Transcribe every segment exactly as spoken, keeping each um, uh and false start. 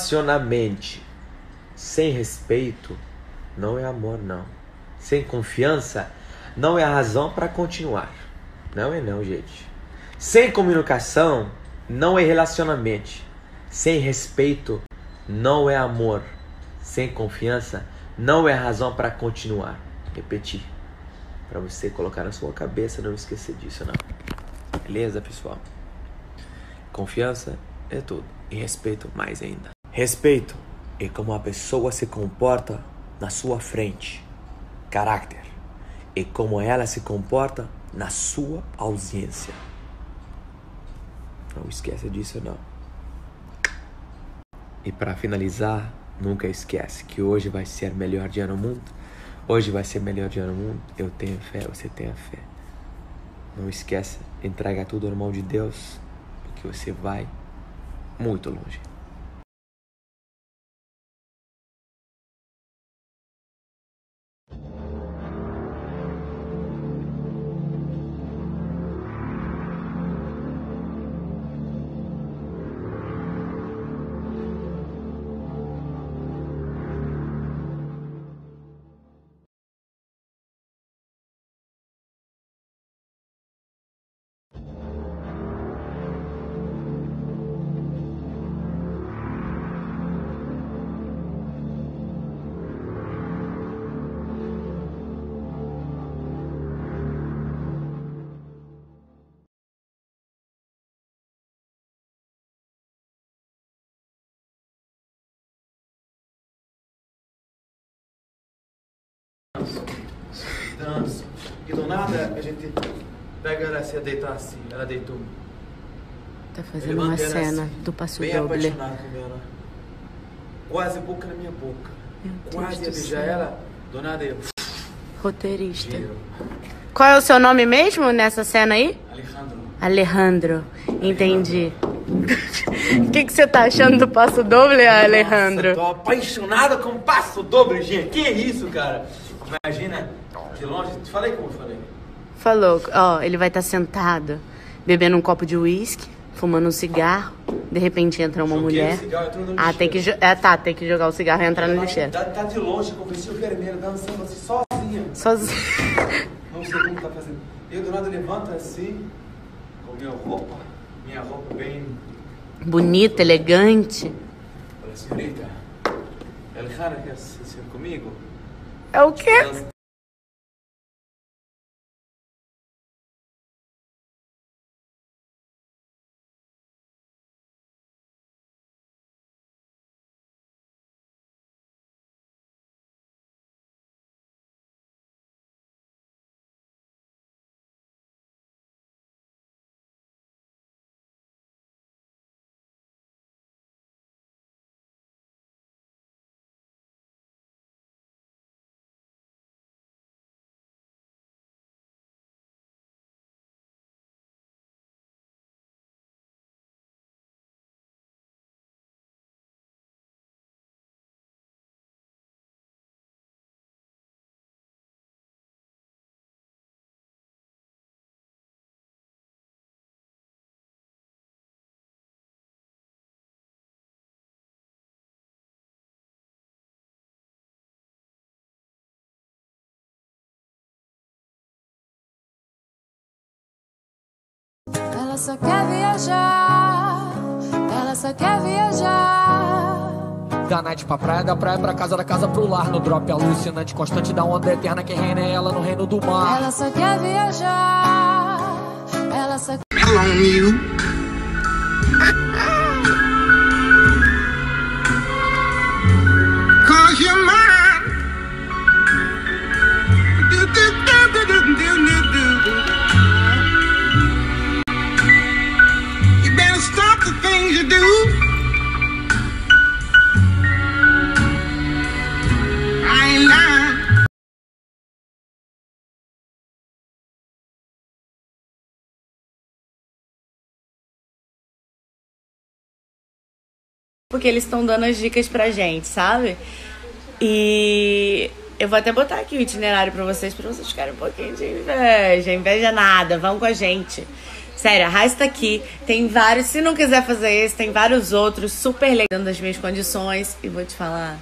relacionamento sem respeito não é amor, não. Sem confiança não é a razão para continuar. Não é não, gente. Sem comunicação não é relacionamento. Sem respeito não é amor. Sem confiança não é a razão para continuar. Repetir. Para você colocar na sua cabeça, não esquecer disso, não. Beleza, pessoal? Confiança é tudo. E respeito mais ainda. Respeito é como a pessoa se comporta na sua frente. Caráter é como ela se comporta na sua ausência. Não esqueça disso, não. E para finalizar, nunca esquece que hoje vai ser o melhor dia no mundo. Hoje vai ser o melhor dia no mundo. Eu tenho fé, você tem fé. Não esqueça, entrega tudo na mão de Deus, porque você vai muito longe. Dança. E do nada a gente pega ela assim, a deitar assim. Ela deitou. Tá fazendo uma cena assim, do passo bem doble. apaixonado com ela. Quase boca na minha boca. Meu Quase ia Deus do beijar céu. ela. Do nada eu. Roteirista. Giro. Qual é o seu nome mesmo nessa cena aí? Alejandro. Alejandro. Entendi. O que, que você tá achando do passo doble, Alejandro? Nossa, tô apaixonado com passo doble, gente. Que isso, cara? Imagina, de longe. Te falei como eu falei. Falou, ó, ele vai estar sentado, bebendo um copo de uísque, fumando um cigarro. De repente entra uma Joguei mulher. o cigarro, entrou no Ah, lixeiro. tem que, jo- é, tá, tem que jogar o cigarro e entrar no lixeiro. Tá, tá de longe, com o vestido vermelho, dançando assim, sozinha. Sozinho. Não sei como tá fazendo. Eu do nada levanto assim, com minha roupa, minha roupa bem. Bonita, elegante. Olha, senhorita, Alejandra quer ser comigo? É o quê? Dança. Ela só quer viajar, ela só quer viajar. Da night pra praia, da praia pra casa, da casa pro lar. No drop alucinante, constante da onda eterna. Quem reina é ela no reino do mar. Ela só quer viajar, ela só quer... on you. Cause you're mine. Do, do, do, do, do, do, do, do. You better stop the things you do. I ain't lying. Porque eles estão dando as dicas pra gente, sabe? E eu vou até botar aqui o itinerário pra vocês, pra vocês ficarem um pouquinho de inveja. Inveja nada, vão com a gente. Sério, arrasta aqui. Tem vários. Se não quiser fazer esse, tem vários outros super legais dentro das minhas condições. E vou te falar,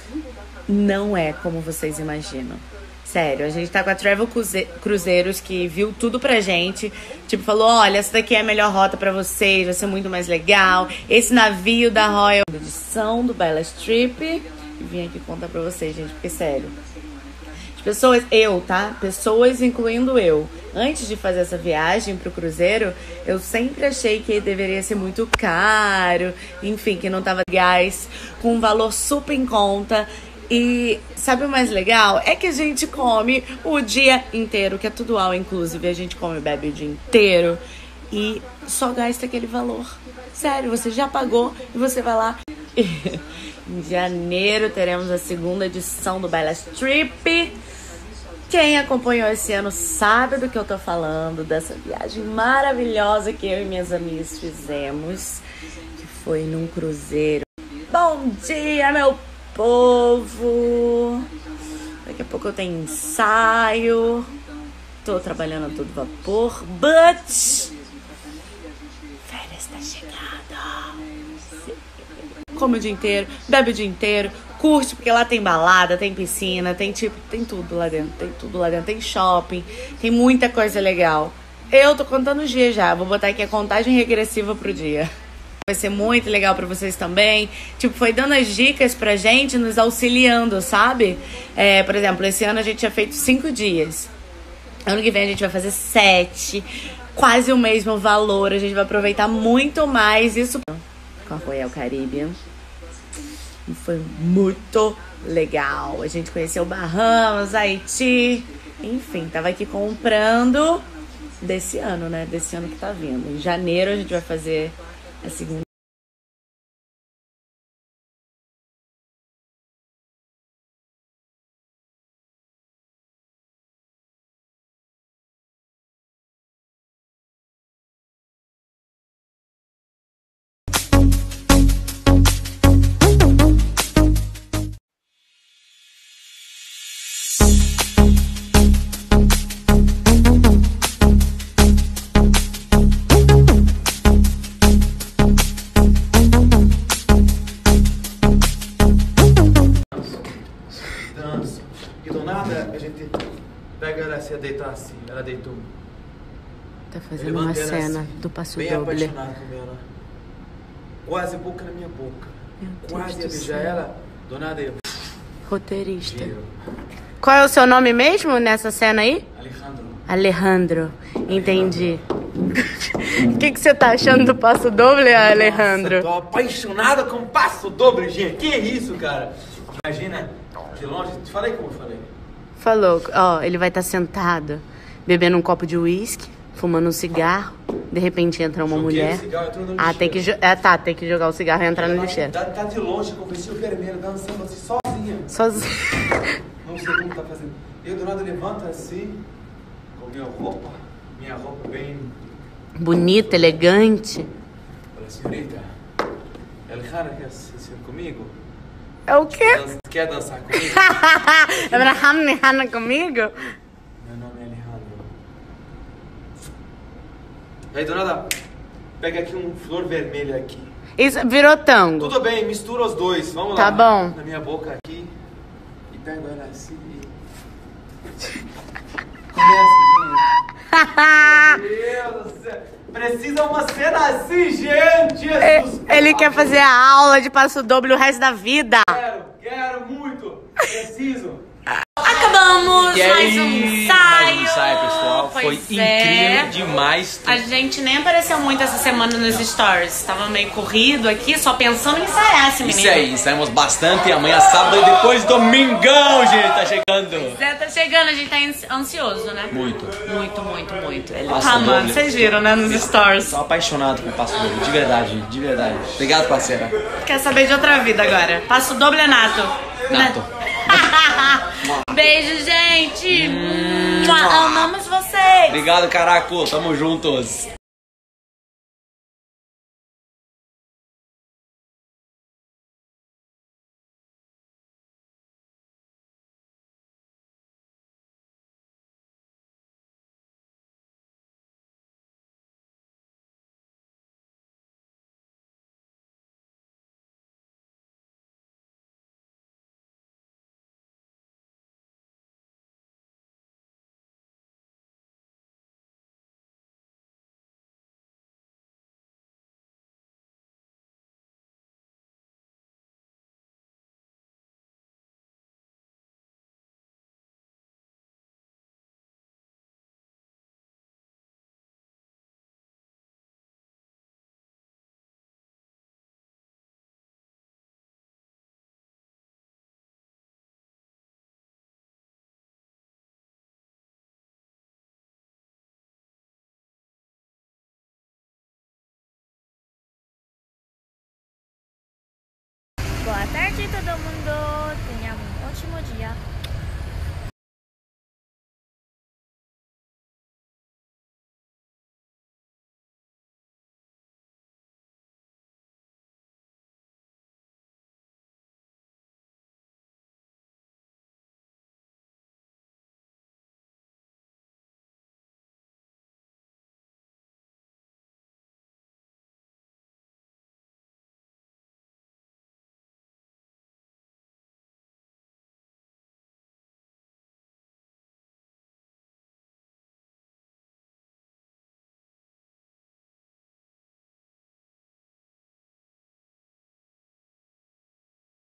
não é como vocês imaginam. Sério, a gente tá com a Travel Cruzeiros, que viu tudo pra gente. Tipo, falou, olha, essa daqui é a melhor rota pra vocês, vai ser muito mais legal. Esse navio da Royal edição do Bella Strip. E vim aqui contar pra vocês, gente, porque sério. As pessoas, eu, tá? Pessoas, incluindo eu. Antes de fazer essa viagem pro cruzeiro, eu sempre achei que deveria ser muito caro. Enfim, que não tava gás, com um valor super em conta. E sabe o mais legal? É que a gente come o dia inteiro, que é tudo all inclusive. A gente come e bebe o dia inteiro e só gasta aquele valor. Sério, você já pagou e você vai lá. Em janeiro teremos a segunda edição do Bella Strip. Quem acompanhou esse ano sabe do que eu tô falando, dessa viagem maravilhosa que eu e minhas amigas fizemos, que foi num cruzeiro. Bom dia, meu povo! Daqui a pouco eu tenho ensaio. Tô trabalhando a todo vapor, but férias tá chegando. Come o dia inteiro, bebe o dia inteiro, curte, porque lá tem balada, tem piscina, tem tipo, tem tudo lá dentro, tem tudo lá dentro, tem shopping, tem muita coisa legal. Eu tô contando os dias já, vou botar aqui a contagem regressiva pro dia. Vai ser muito legal pra vocês também. Tipo, foi dando as dicas pra gente, nos auxiliando, sabe? É, por exemplo, esse ano a gente tinha feito cinco dias. Ano que vem a gente vai fazer sete. Quase o mesmo valor. A gente vai aproveitar muito mais isso com a Royal Caribbean. E foi muito legal. A gente conheceu Bahamas, Haiti. Enfim, tava aqui comprando desse ano, né? Desse ano que tá vindo. Em janeiro a gente vai fazer a segunda. Dança. E do nada a gente pega ela assim, a deitar assim. Ela deitou. Tá fazendo uma cena assim, do passo bem doble. apaixonado com ela. Quase boca na minha boca. Meu Quase ia Deus do beijar céu. ela. Do nada eu. Roteirista. Giro. Qual é o seu nome mesmo nessa cena aí? Alejandro. Alejandro. Entendi. O que, que você tá achando do passo doble, Alejandro? Nossa, tô apaixonado com passo doble, gente. Que isso, cara? Imagina, de longe. Te falei como eu falei. Falou, ó, ele vai estar sentado, bebendo um copo de uísque, fumando um cigarro. De repente entra uma Joguei mulher. o cigarro, entrou no Ah, tem que, lixeiro. jo- é, tá, tem que jogar o cigarro e entrar no Ela lixeiro. Tá, tá de longe com o vestido vermelho, dançando assim, sozinha. Sozinho. Não sei como tá fazendo. Eu do nada levanta assim, com minha roupa, minha roupa bem. Bonita, elegante. Fala, senhorita, Alejandra quer assistir comigo? É o quê? Dan- Quer dançar comigo? Abraham Hannah comigo? Meu nome é Alejandro. Aí do nada, pega aqui um flor vermelha aqui. Isso virou tango. Tudo bem, mistura os dois. Vamos Tá lá. bom. Na minha boca aqui. E pego ela assim e. Começa, gente. Meu Deus do céu. Precisa uma cena assim, gente. Jesus. Ele quer fazer a aula de passo doble o resto da vida. Quero, quero muito. Preciso. Acabamos E mais um aí, ensaio. mais um ensaio, pessoal. Pois Foi é. incrível demais. A gente nem apareceu muito essa semana nos stories. Tava meio corrido aqui, só pensando em ensaiar esse menino. Isso aí, ensaiamos bastante. Amanhã, sábado e depois domingão, gente, tá chegando. Zé tá chegando, a gente tá ansioso, né? Muito. Muito, muito, muito. Ele Passo tá, mano, doble. vocês viram, né, nos stories. Tô apaixonado com o passo doble, de verdade, de verdade. Obrigado, parceira. Quer saber de outra vida agora. Passo doble é nato. Nato. Beijo, gente. Mua, amamos vocês. Obrigado, caraco. Tamo juntos. todo mundo tenha um ótimo dia.